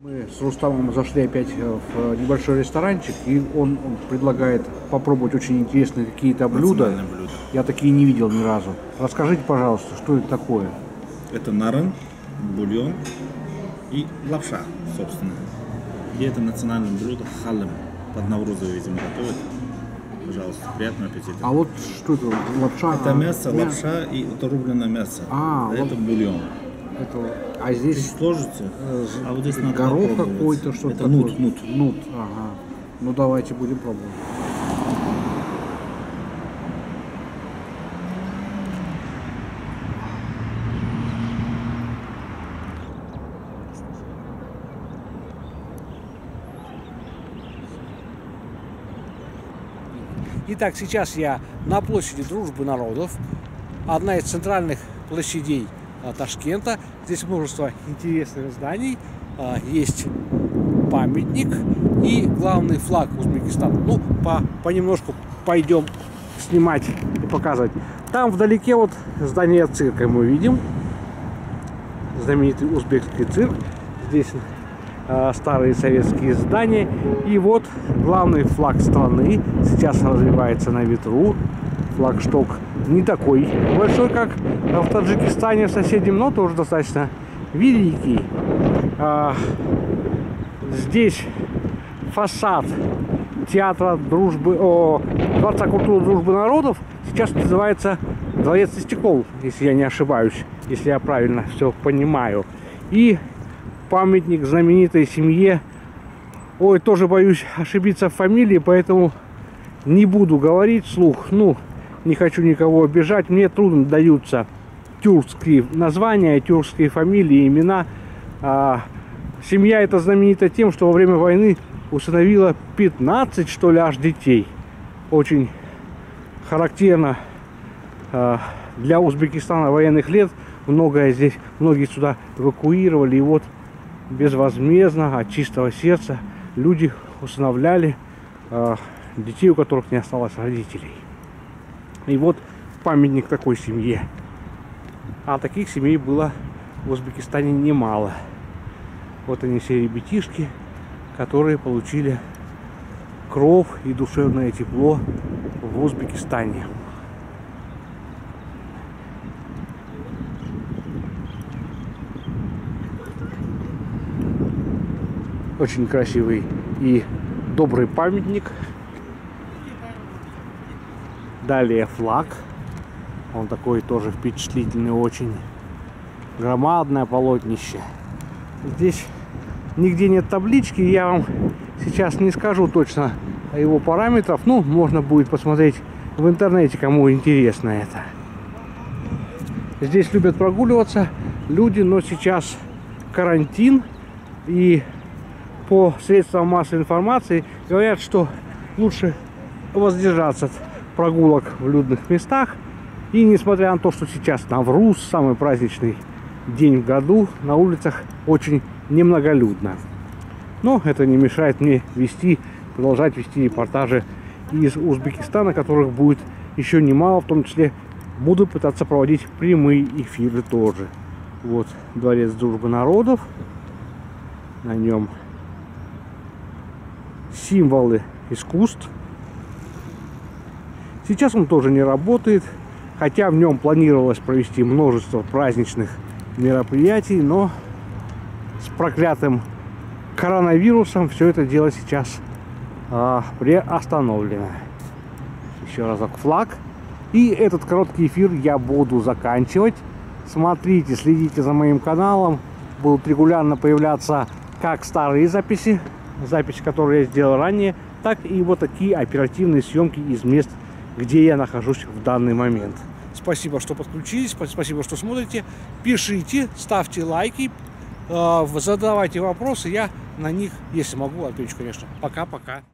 Мы с Рустамом зашли опять в небольшой ресторанчик, и он предлагает попробовать очень интересные какие-то блюда. Я такие не видел ни разу. Расскажите, пожалуйста, что это такое? Это наран, бульон и лапша, собственно. И это национальное блюдо халым. Под Навруза, видимо, готовят. Пожалуйста, приятного аппетита. А вот что это? Лапша? Это мясо, лапша и это рубленое мясо. Это бульон. А здесь сложится, а вот здесь надо горох какой-то, что-то это такое. нут. Ага. Ну давайте будем пробовать. Итак, сейчас я на площади Дружбы народов, одна из центральных площадей Ташкента. Здесь множество интересных зданий, есть памятник и главный флаг Узбекистана. Ну, понемножку пойдем снимать и показывать. Там вдалеке вот здание цирка мы видим, знаменитый узбекский цирк. Здесь старые советские здания. И вот главный флаг страны сейчас развивается на ветру. Флагшток не такой большой, как в Таджикистане, в соседнем, но тоже достаточно великий. Здесь фасад театра дружбы, Дворца культуры Дружбы народов сейчас называется Дворец Истекол, если я не ошибаюсь, если я правильно все понимаю. И памятник знаменитой семье. Ой, тоже боюсь ошибиться в фамилии, поэтому не буду говорить вслух. Ну, не хочу никого обижать. Мне трудно даются тюркские названия, тюркские фамилии, имена. Семья эта знаменита тем, что во время войны усыновила 15, что ли, аж детей. Очень характерно для Узбекистана военных лет. Многие сюда эвакуировали. И вот безвозмездно, от чистого сердца люди усыновляли детей, у которых не осталось родителей. И вот памятник такой семье. А таких семей было в Узбекистане немало. Вот они все ребятишки, которые получили кровь и душевное тепло в Узбекистане. Очень красивый и добрый памятник. Далее флаг. Он такой тоже впечатлительный очень. Громадное полотнище. Здесь нигде нет таблички. Я вам сейчас не скажу точно его параметров. Ну, можно будет посмотреть в интернете, кому интересно это. Здесь любят прогуливаться люди, но сейчас карантин. И по средствам массовой информации говорят, что лучше воздержаться от прогулок в людных местах. И несмотря на то, что сейчас Навруз, самый праздничный день в году, на улицах очень немноголюдно. Но это не мешает мне продолжать вести репортажи из Узбекистана, которых будет еще немало, в том числе буду пытаться проводить прямые эфиры тоже. Вот Дворец Дружбы народов. На нем символы искусств. Сейчас он тоже не работает, хотя в нем планировалось провести множество праздничных мероприятий, но с проклятым коронавирусом все это дело сейчас приостановлено. Еще разок флаг. И этот короткий эфир я буду заканчивать. Смотрите, следите за моим каналом. Будут регулярно появляться как старые записи, которые я сделал ранее, так и вот такие оперативные съемки из мест, где я нахожусь в данный момент. Спасибо, что подключились, спасибо, что смотрите. Пишите, ставьте лайки, задавайте вопросы, я на них, если могу, отвечу, конечно. Пока-пока.